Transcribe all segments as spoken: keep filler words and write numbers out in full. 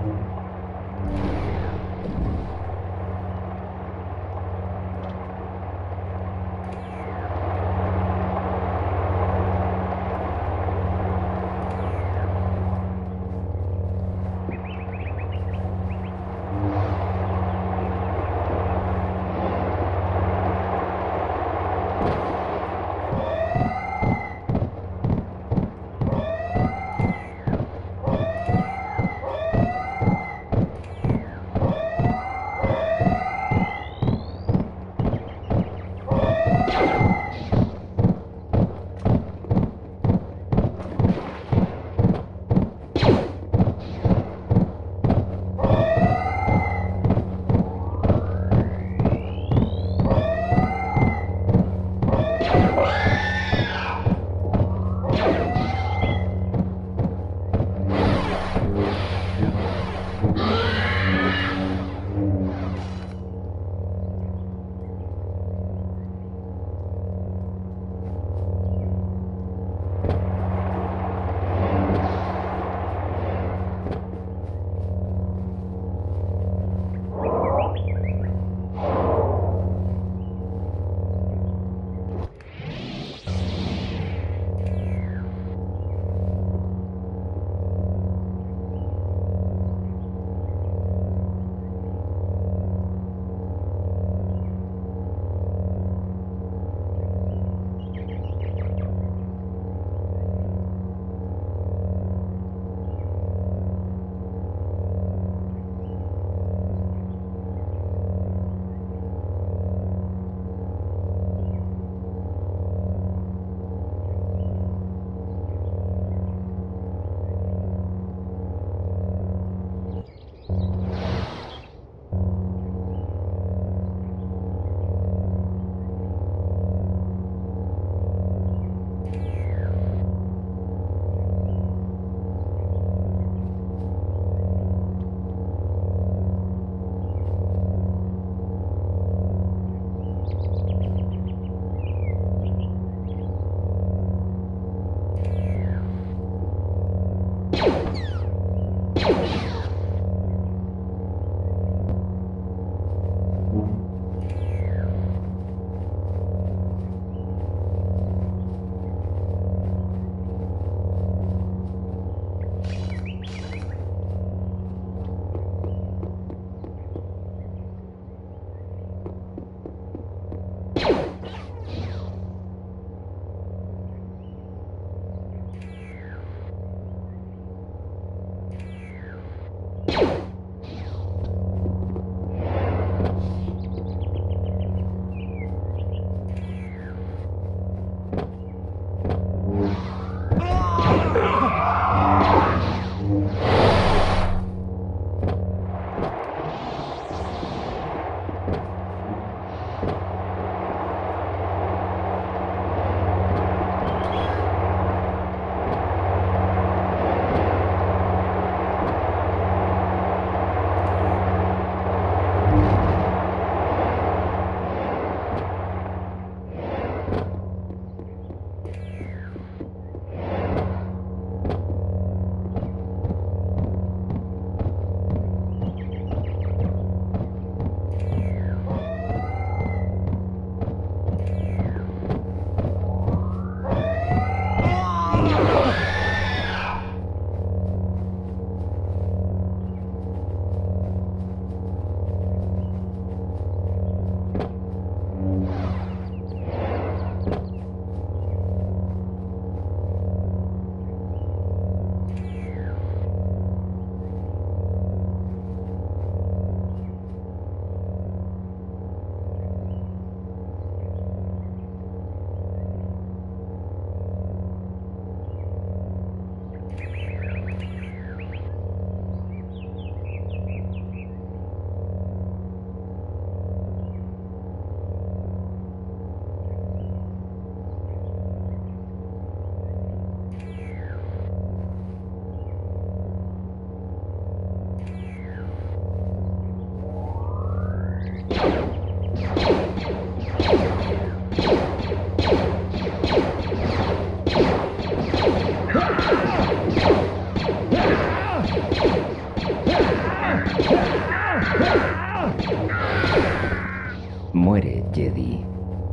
Yeah! Muere, Jedi.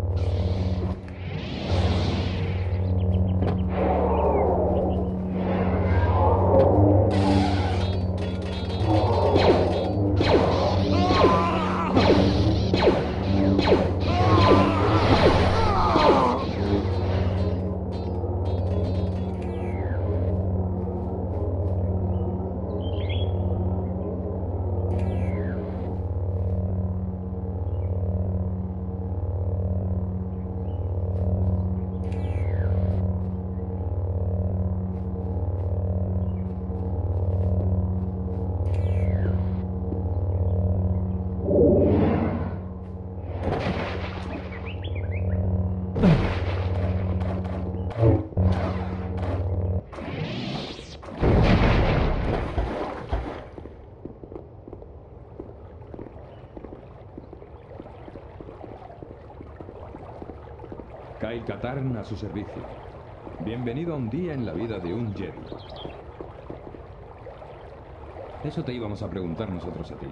Kyle Katarn a su servicio. Bienvenido a un día en la vida de un Jedi. Eso te íbamos a preguntar nosotros a ti.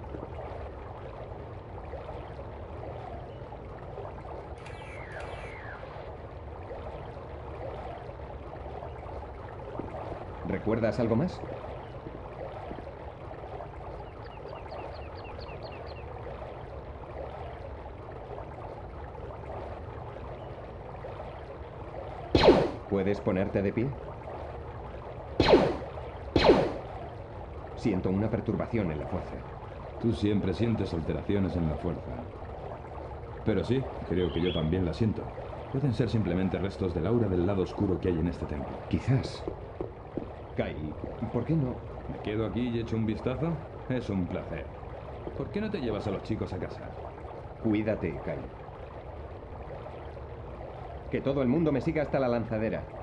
¿Recuerdas algo más? ¿Puedes ponerte de pie? Siento una perturbación en la fuerza. Tú siempre sientes alteraciones en la fuerza. Pero sí, creo que yo también la siento. Pueden ser simplemente restos del aura del lado oscuro que hay en este templo. Quizás. Kyle, ¿por qué no? ¿Me quedo aquí y echo un vistazo? Es un placer. ¿Por qué no te llevas a los chicos a casa? Cuídate, Kyle. Que todo el mundo me siga hasta la lanzadera.